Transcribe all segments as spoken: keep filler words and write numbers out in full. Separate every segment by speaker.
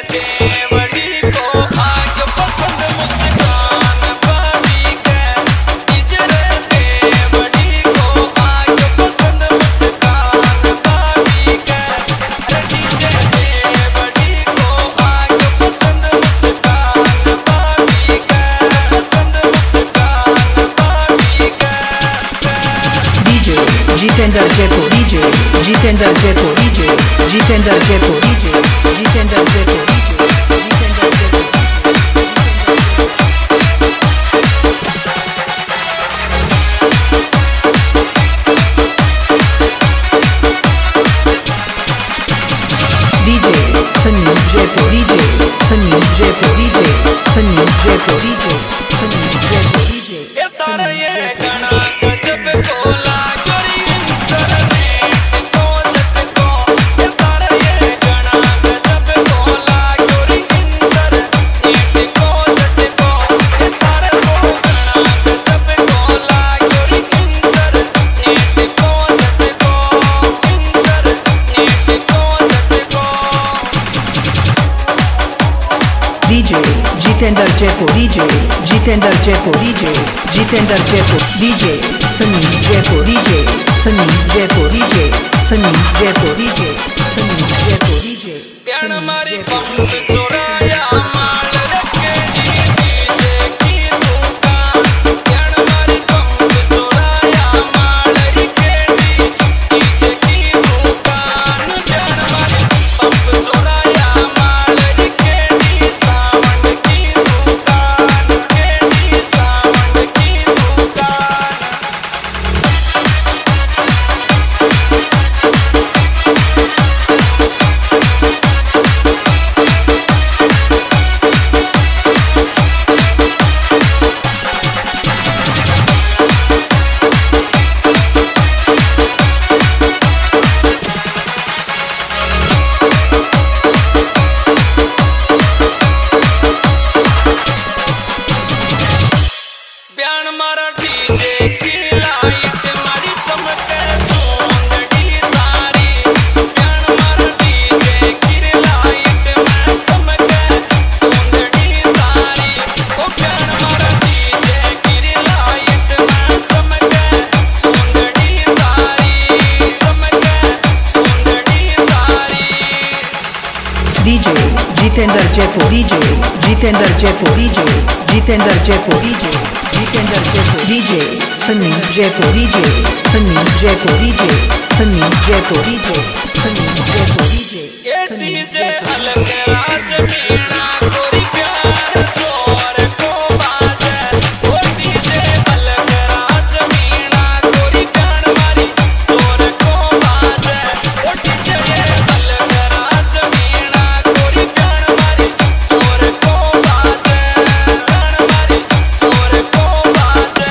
Speaker 1: देवड़ी को आग पसंद मुस्कान भाभी के डीजे रे देवड़ी को आग पसंद मुस्कान भाभी के डीजे देवड़ी को आग पसंद मुस्कान भाभी के पसंद मुस्कान भाभी के
Speaker 2: DJ Jitendra Jaipur DJ Jitendra Jaipur DJ Jitendra Jaipur DJ Jitendra Jaipur DJ Jitendra Jaipur DJ Sunny Jaipur DJ Sunny Jaipur DJ Sunny Jaipur DJ Sunny Jaipur DJ
Speaker 1: ये तारा ये गाना गजब कोला गोरी इंटरनेट को झटको ये तारा ये गाना गजब कोला गोरी इंटरनेट को झटको ये तारा को गाना गजब कोला गोरी इंटरनेट को झटको इंटरनेट को झटको
Speaker 2: DJ Jitendra Jaipur DJ Jitendra Jaipur DJ Jitendra Jaipur DJ Sunny Jaipur DJ Sunny Jaipur DJ Sunny Jaipur DJ Sunny Jaipur DJ
Speaker 1: प्यार मारी पंप चोराया माल रखे डीजे की दुकान प्यार मारी पंप चोराया माल रखे डीजे की दुकान प्यार मारी पंप चोराया माल रखे डी सावन की दुकान के डी सावन की दुकान ब्यान मारा डीजे की लाइट मारी चमके चोंगड़ी तारी ब्यान मारा डीजे की लाइट में चमके चोंगड़ी तारी ओ ब्यान मारा डीजे की लाइट में चमके चोंगड़ी तारी चमके चोंगड़ी तारी
Speaker 2: DJ Jitendra Jaipur DJ Jitendra Jaipur DJ Jitendra Jaipur DJ Jitendra Jaipur DJ Sunny Jaipur DJ Sunny Jaipur DJ Sunny Jaipur DJ Sunny Jaipur DJ
Speaker 1: ये डीजे अलग राज मीणा गोरी प्यार जोर को बाजे वो डीजे अलग राज मीणा गोरी प्यार मारी जोर को बाजे वो डीजे अलग राज मीणा गोरी प्यार मारी जोर को बाजे प्यार मारी जोर को बाजे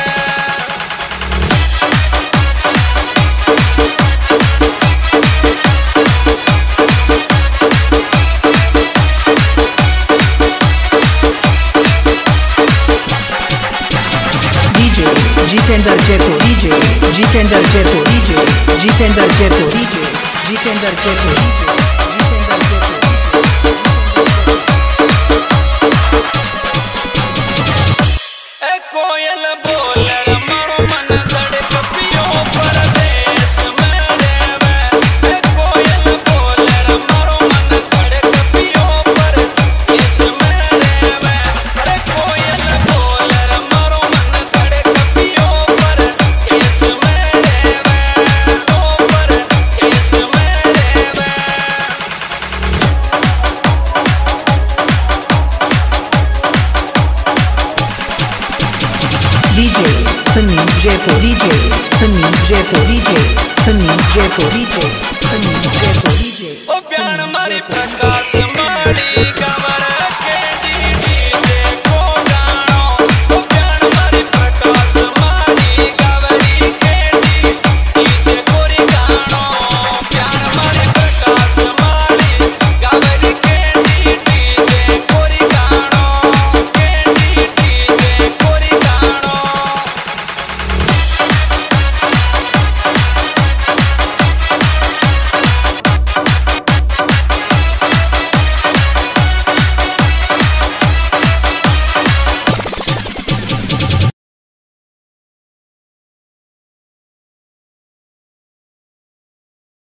Speaker 2: DJ Jitendra Jaipur DJ Jitendra Jaipur DJ Jitendra Jaipur DJ Jitendra Jaipur DJ Jitendra Jaipur
Speaker 1: ए कोयल बोलर मारो मन धड़क पियो परदेश में रेवे ए कोयल बोलर मारो मन धड़क पियो परदेश में रेवे अरे कोयल बोलर मारो मन धड़क पियो परदेश में रेवे ओ परदेश में रेवे
Speaker 2: DJ Sunny Jaipur DJ Sunny Jaipur DJ Sunny Jaipur DJ Sunny Jaipur DJ
Speaker 1: ओ प्यार मारी प्रकाश माली का